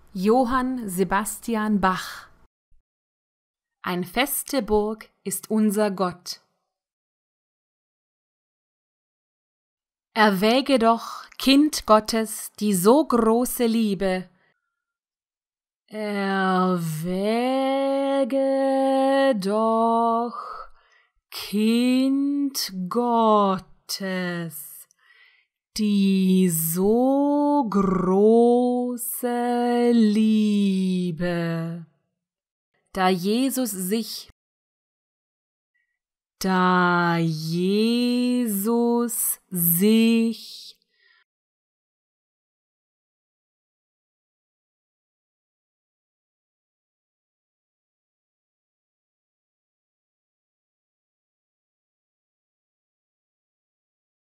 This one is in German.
Johann Sebastian Bach. Ein feste Burg ist unser Gott. Erwäge doch, Kind Gottes, die so große Liebe. Erwäge doch, Kind Gottes, die so große Liebe, da Jesus sich